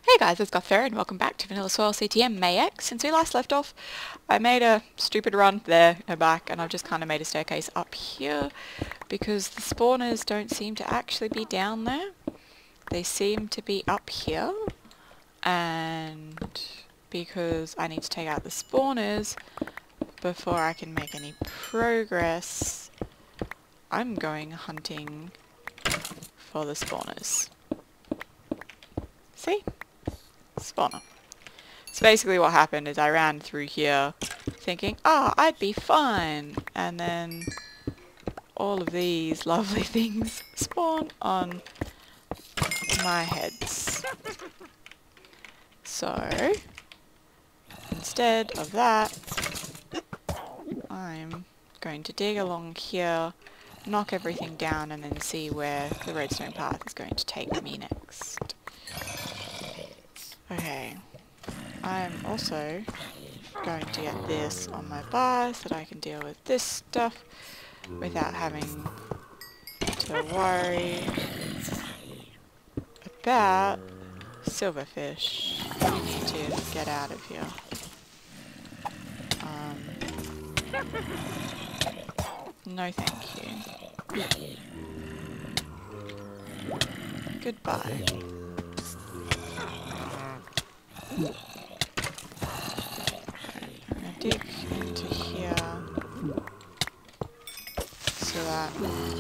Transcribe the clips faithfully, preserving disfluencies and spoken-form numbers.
Hey guys, it's Gother and welcome back to Vanilla Swirl C T M May X. Since we last left off, I made a stupid run there and back, and I've just kind of made a staircase up here because the spawners don't seem to actually be down there. They seem to be up here, and because I need to take out the spawners before I can make any progress, I'm going hunting for the spawners. See? Spawner. So basically what happened is I ran through here thinking, ah, oh, I'd be fine, and then all of these lovely things spawn on my heads. So instead of that, I'm going to dig along here, knock everything down, and then see where the redstone path is going to take me next. Okay, I'm also going to get this on my bar so that I can deal with this stuff without having to worry about silverfish. You need to get out of here. Um, no thank you. Goodbye. I'm going to dig into here so that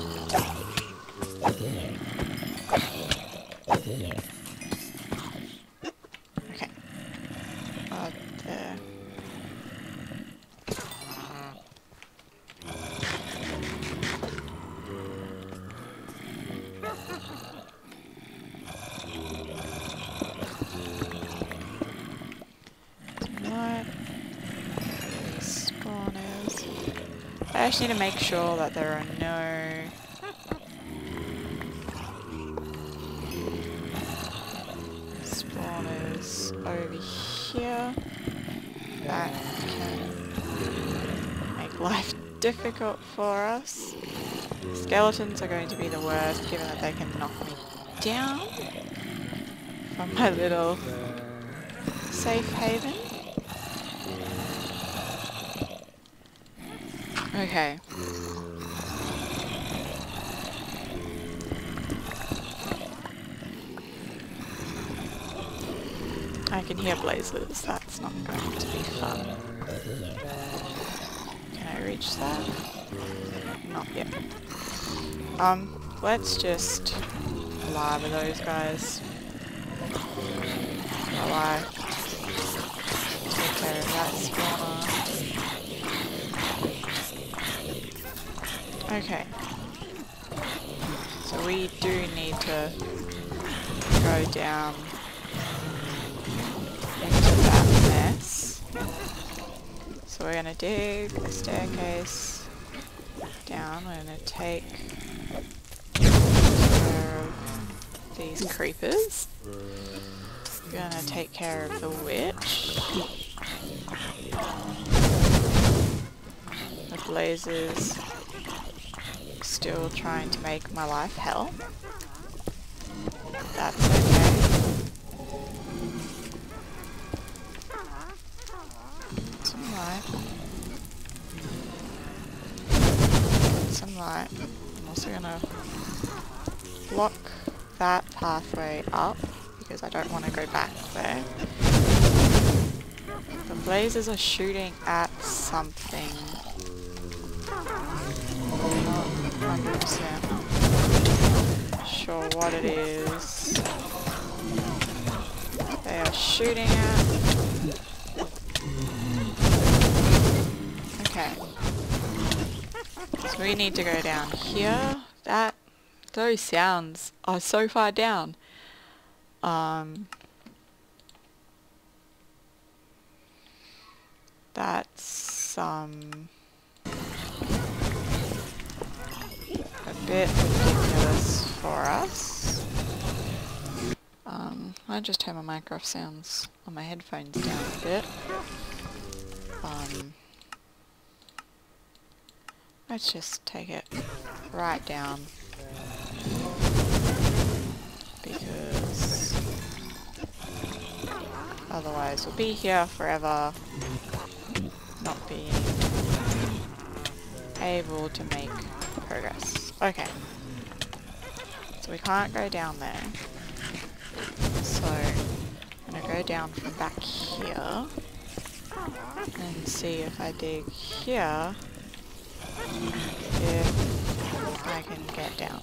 okay. Uh, there. I just need to make sure that there are no spawners over here that can make life difficult for us. Skeletons are going to be the worst, given that they can knock me down from my little safe haven. Okay. I can hear blazes, that's not going to be fun. Can I reach that? Not yet. Um, let's just lava those guys while I take care of that spawner. Okay, so we do need to go down into that mess. So we're going to dig a staircase down. We're going to take care of these creepers. We're going to take care of the witch. The blazes. Still trying to make my life hell. That's okay. Some light. Some light. I'm also gonna block that pathway up because I don't want to go back there. The blazes are shooting at something. one hundred percent sure what it is they are shooting at. Okay, so we need to go down here. That those sounds are so far down. Um, that's um. a bit ridiculous for us. Um, I just turn my Minecraft sounds on my headphones down a bit. Um, let's just take it right down because Otherwise we'll be here forever, not being able to make progress. Okay. So we can't go down there. So I'm gonna go down from back here and see if I dig here if I can get down.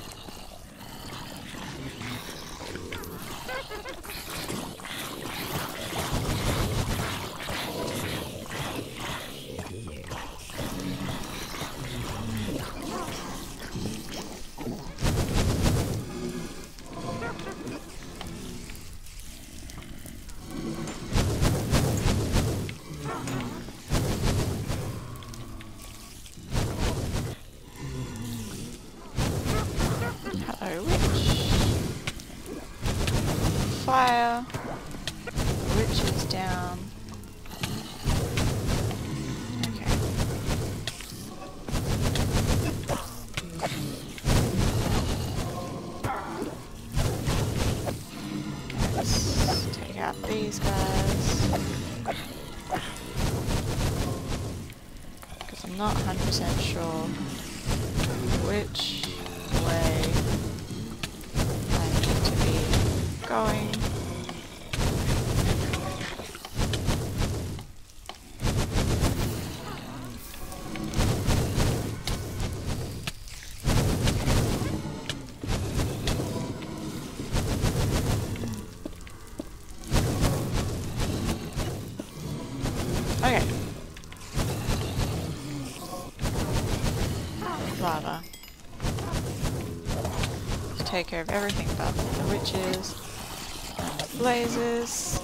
Hello, witch. Fire. The witch is down. Okay. Let's take out these guys. Because I'm not one hundred percent sure which way I need to be going. Okay. Lava. Take care of everything but the witches and the blazes.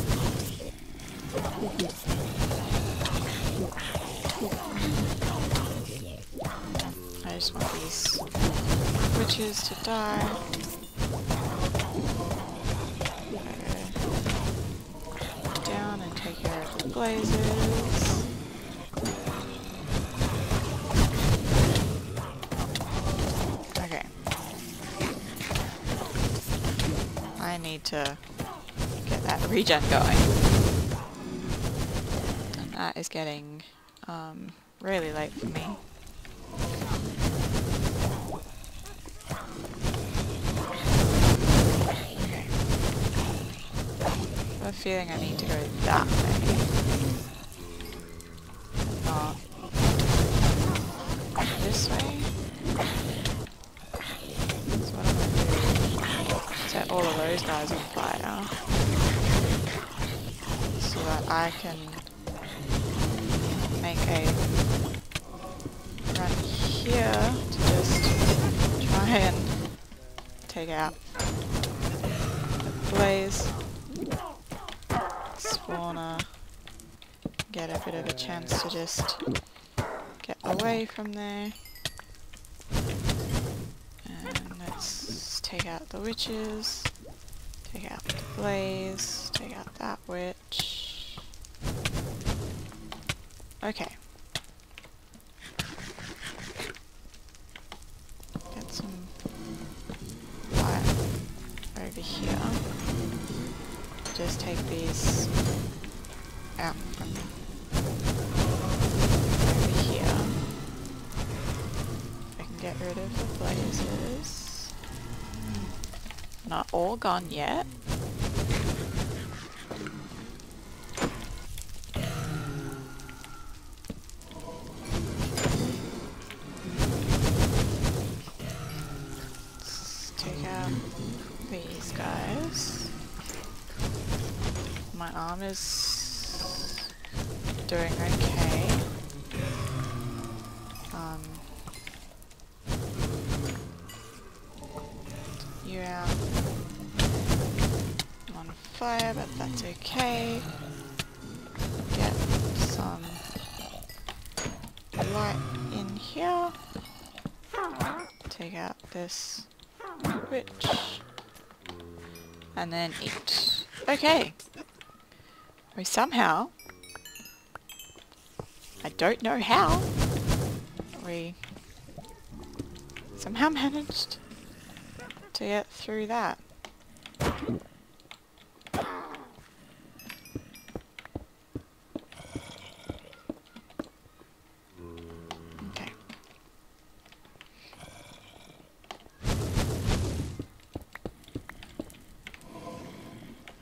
I just want these witches to die. Go down and take care of the blazes. I need to get that regen going. And that is getting um, really late for me. Okay. I have a feeling I need to go that way. Not this way. So what am I doing? Set all of those guys on fire so that I can make a run here to just try and take out the blaze spawner, get a bit of a chance to just get away from there. And let's take out the witches, take out the blaze, take out that witch. Okay. Get some fire over here. Just take these out from over here. I can get rid of the blazes. Not all gone yet. Let's take out these guys. My arm is doing okay. Um, you out. I'm on fire, but that's okay. Get some light in here. Take out this witch. And then eat. Okay. We somehow, I don't know how, we somehow managed to get through that.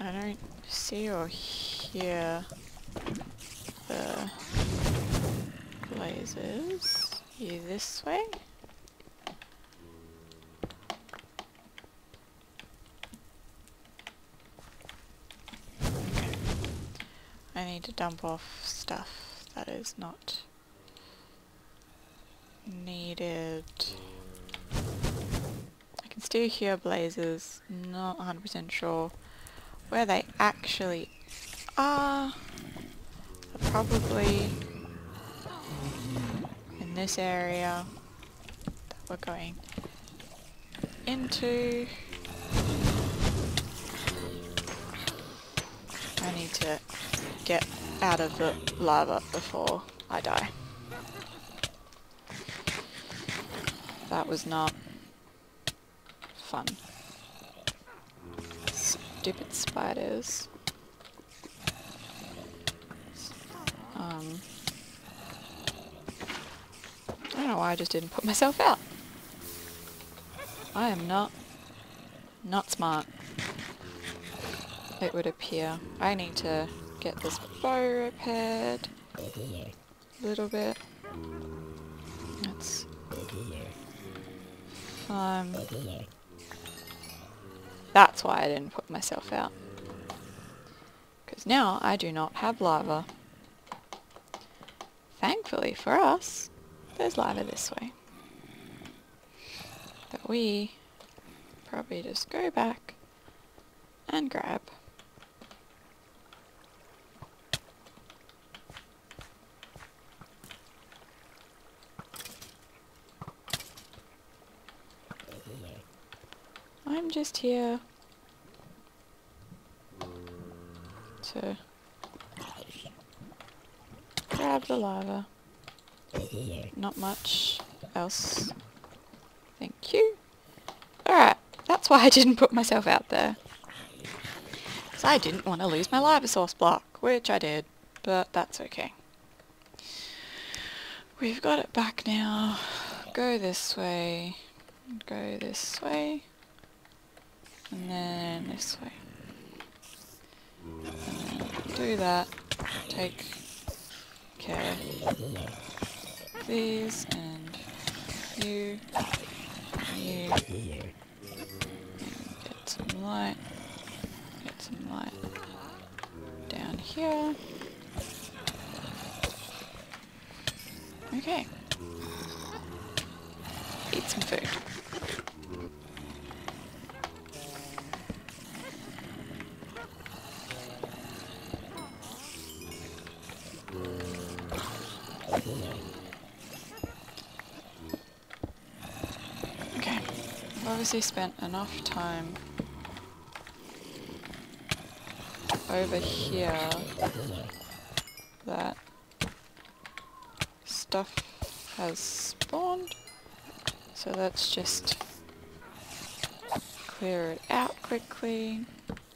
I don't see or hear the blazes. You this way? Okay. I need to dump off stuff that is not needed. I can still hear blazes, not one hundred percent sure where they actually are. They're probably in this area that we're going into. I need to get out of the lava before I die. That was not fun. Stupid spiders. Um, I don't know why I just didn't put myself out. I am not, not smart. It would appear. I need to get this bow repaired a little bit. That's um. That's why I didn't put myself out. Because now I do not have lava. Thankfully for us, there's lava this way. But we probably just go back and grab. I'm just here to grab the lava. Not much else. Thank you. Alright, that's why I didn't put myself out there. Because I didn't want to lose my lava source block, which I did, but that's okay. We've got it back now. Go this way. Go this way. And then this way. And then do that. Take care of these and you. You. And get some light. Get some light down here. Okay. Eat some food. Okay, I've obviously spent enough time over here that stuff has spawned, so let's just clear it out quickly.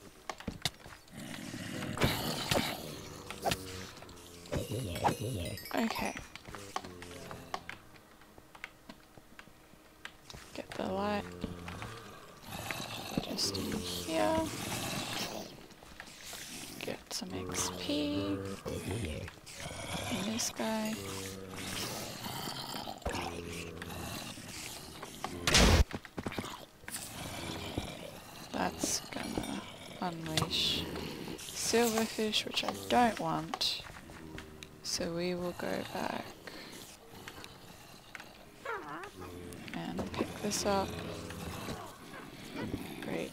Okay. Get the light just in here. Get some X P. And this guy. That's gonna unleash silverfish, which I don't want. So we will go back and pick this up, break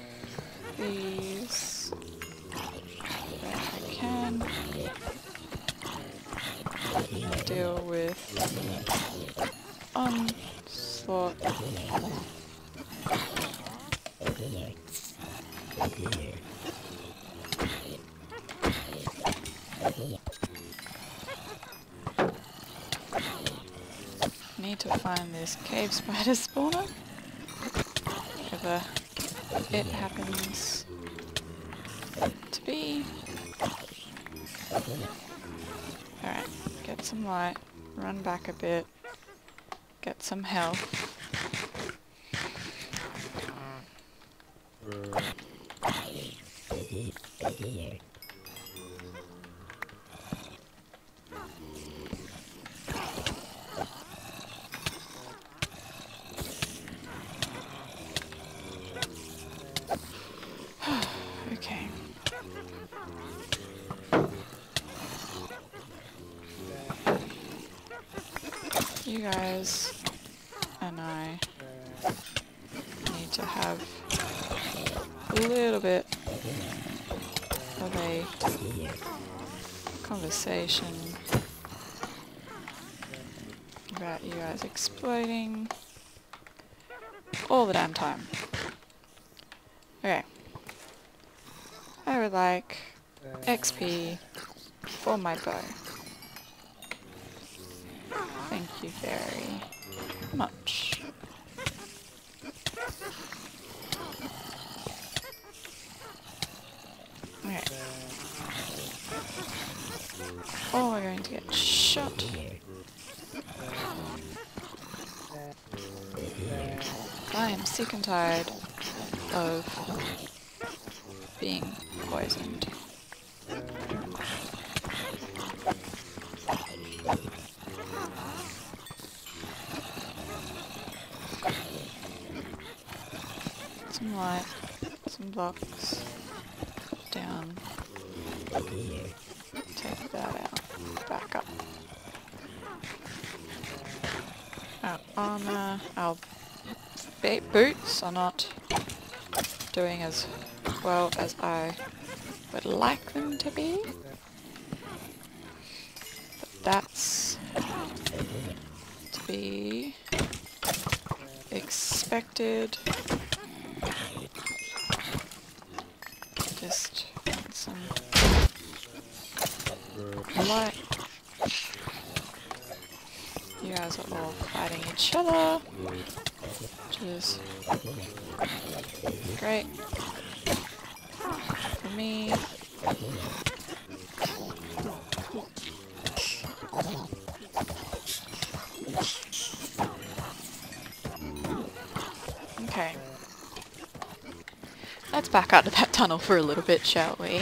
these where I can, deal with onslaught, need to find this cave spider spawner, wherever it happens to be. Alright, get some light, run back a bit, get some health. Okay. You guys and I need to have a little bit of a conversation about you guys exploding all the damn time. Okay. I would like X P for my bow. Thank you very much. Okay. Oh, we're going to get shot. I am sick and tired of being poisoned. Some light, some blocks, down, take that out, back up. Our armor, our boots are not doing as well as I would like them to be, but that's to be expected. Just want some light. You guys are all fighting each other, which is great for me. Okay. Let's back out to that tunnel for a little bit, shall we?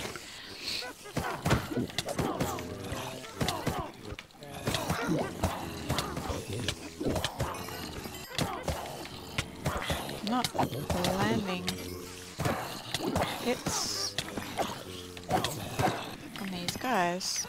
Not landing hits on these guys.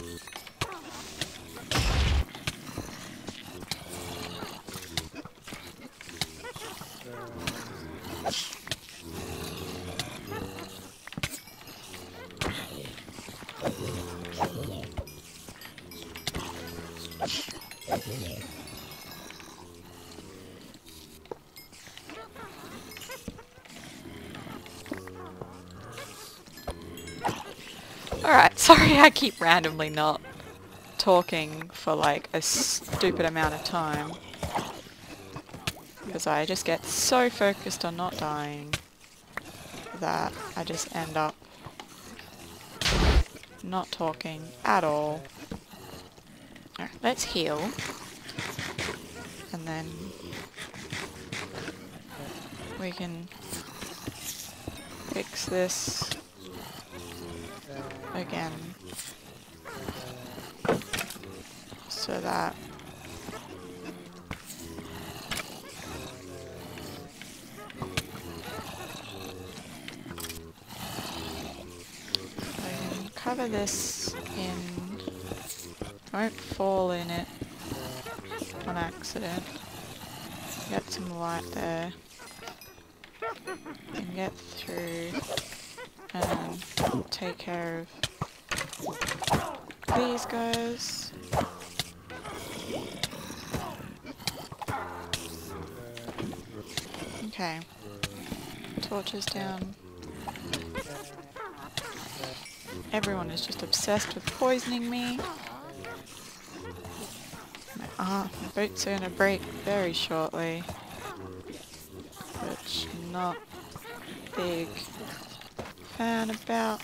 Alright, sorry I keep randomly not talking for like a stupid amount of time. Because I just get so focused on not dying that I just end up not talking at all. Alright, let's heal. And then we can fix this again so that I can cover this in, I won't fall in it on accident, get some light there, and get through and take care of these guys. Okay, torches down. Everyone is just obsessed with poisoning me. My, ah, my boots are gonna break very shortly, which I'm not big fan about.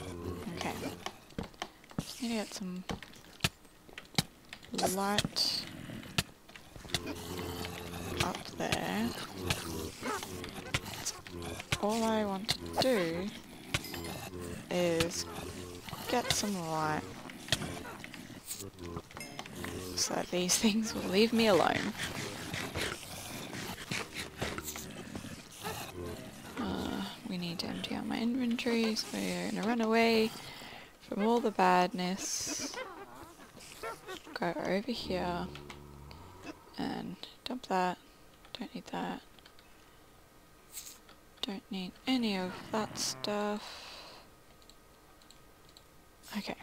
Okay, just need to get some light up there. All I want to do is get some light so that these things will leave me alone. Uh, we need to empty out my inventory, so we're going to run away from all the badness. Go over here and dump that. Don't need that. Don't need any of that stuff. Okay.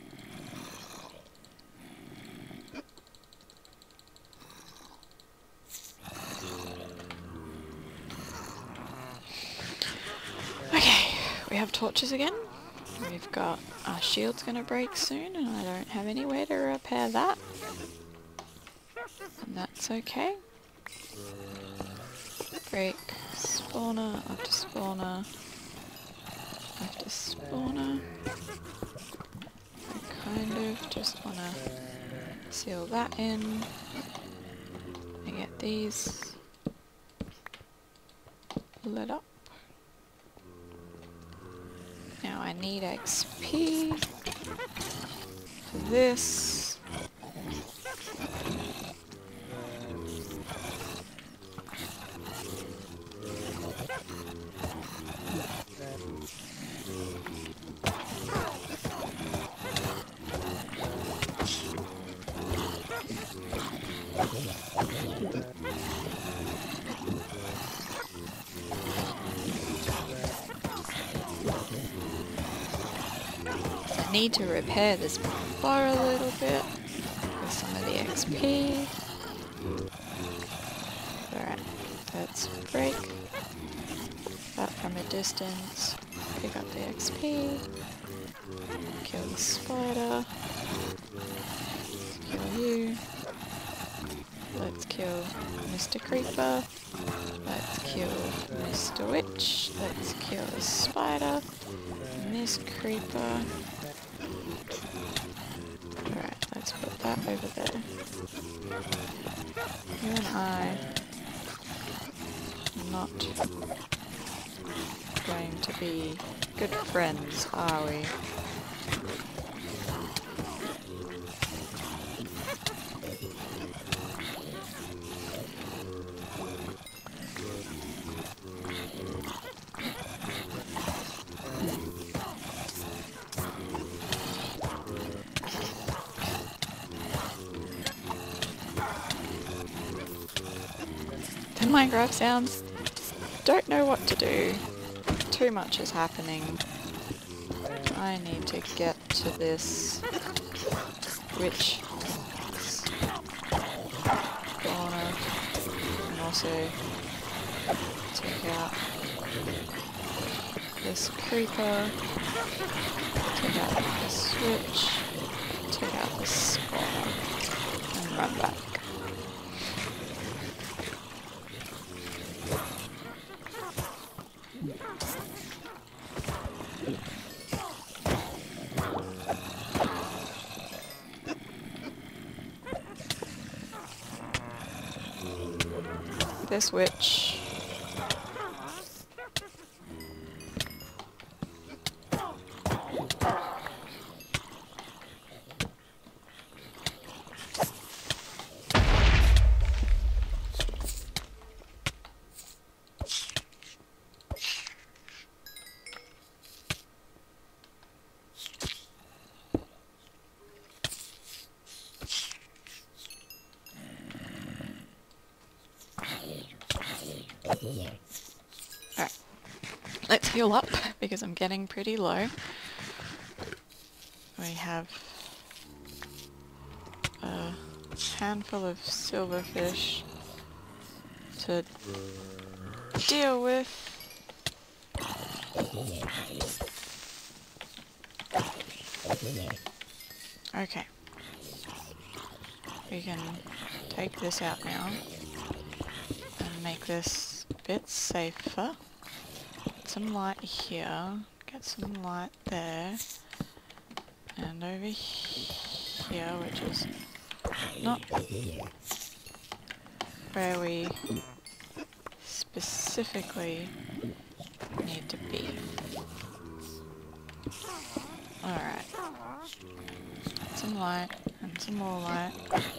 Okay, we have torches again. We've got our shield's gonna break soon and I don't have any way to repair that. And that's okay. Break spawner after spawner after spawner. I kind of just wanna seal that in. I get these lit up. Now I need X P for this. I need to repair this bar a little bit with some of the X P. Alright, let's break that from a distance, pick up the X P, kill the spider, kill you, let's kill Mister Creeper, let's kill Mister Witch, let's kill the spider, Miss Creeper. Alright, let's put that over there. You and I are not going to be good friends, are we? The Minecraft sounds. Don't know what to do. Too much is happening. I need to get to this witch corner and also take out this creeper, take out this witch, take out this spawner, and run back. This witch. Alright, let's heal up because I'm getting pretty low. We have a handful of silverfish to deal with. Okay. We can take this out now and make this a bit safer. Get some light here, get some light there, and over here, which is not where we specifically need to be. Alright. Some light and some more light.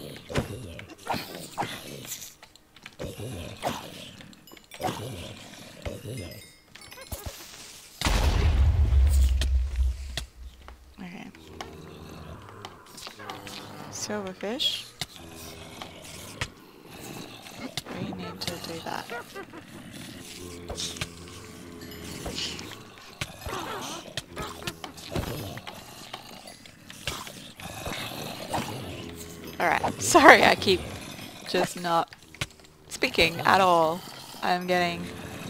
Okay. Silverfish. We need to do that. Alright, sorry I keep just not speaking at all. I'm getting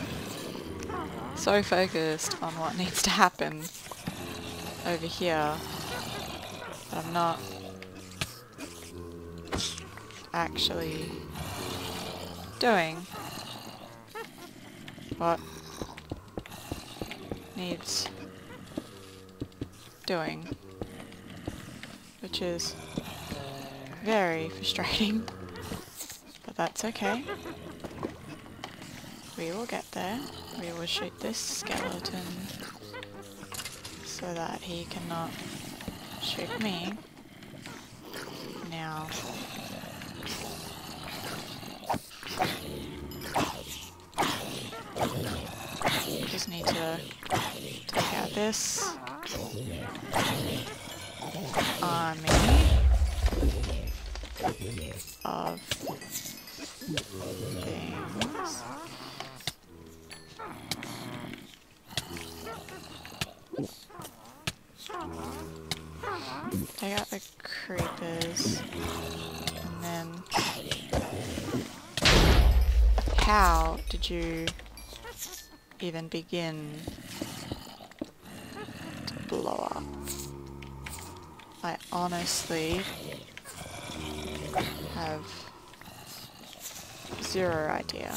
so focused on what needs to happen over here that I'm not actually doing what needs doing, which is very frustrating, but that's okay. We will get there. We will shoot this skeleton so that he cannot shoot me. Now, just need to take out this army of things. Take out the creepers, and then how did you even begin to blow up? I honestly have zero idea.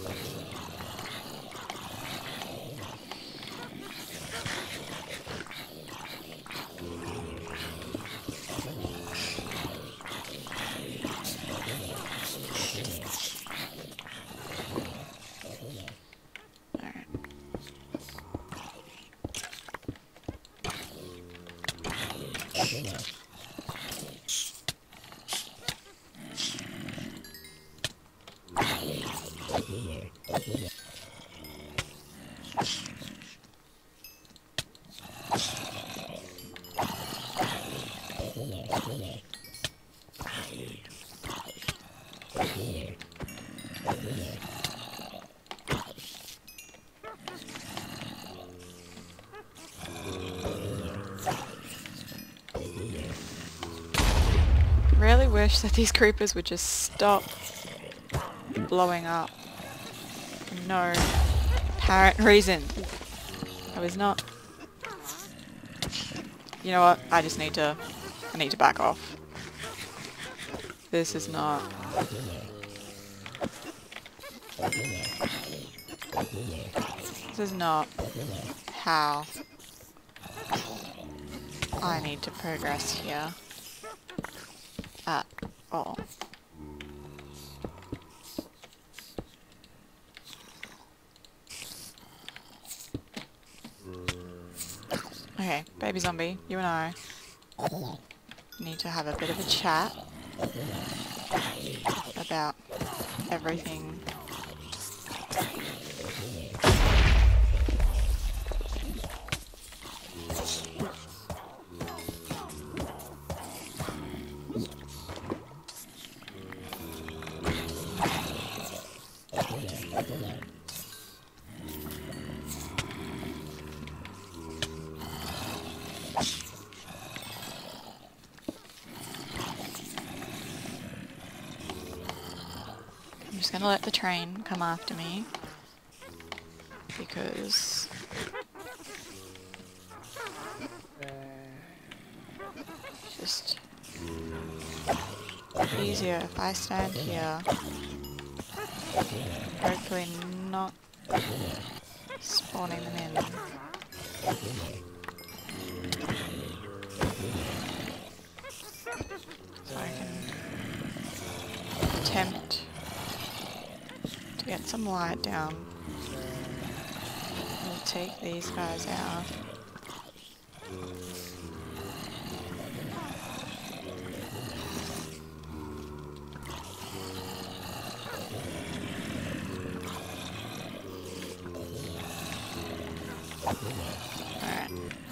Really wish that these creepers would just stop blowing up for no apparent reason. I was not... You know what? I just need to... I need to back off. This is not... This is not how I need to progress here at all. Okay, baby zombie, you and I need to have a bit of a chat about everything. I'm just gonna let the train come after me because it's just easier if I stand here, hopefully not spawning them in. So I can attempt to get some light down. We'll take these guys out. Alright.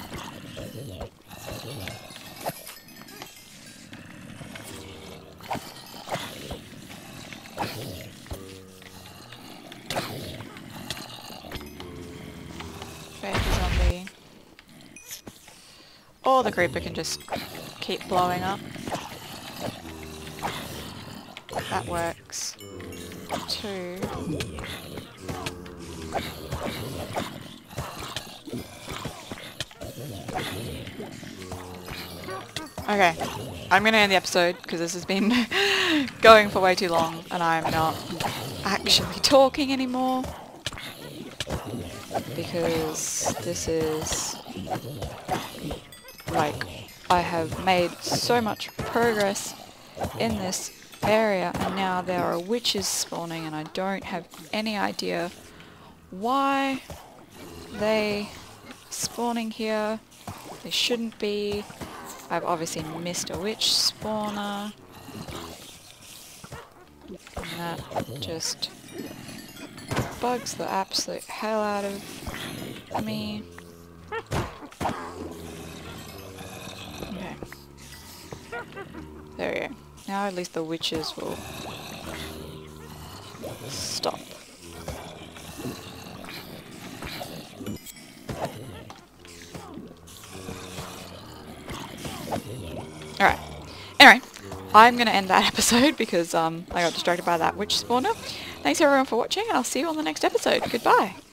Fake zombie. Or the creeper can just keep blowing up. That works. Two. Okay, I'm gonna end the episode because this has been going for way too long and I'm not actually talking anymore because this is like I have made so much progress in this area and now there are witches spawning and I don't have any idea why they spawning here. They shouldn't be. I've obviously missed a witch spawner. And that just bugs the absolute hell out of me. Okay. There we go. Now at least the witches will stop. Alright. Anyway, I'm going to end that episode because um, I got distracted by that witch spawner. Thanks everyone for watching and I'll see you on the next episode. Goodbye.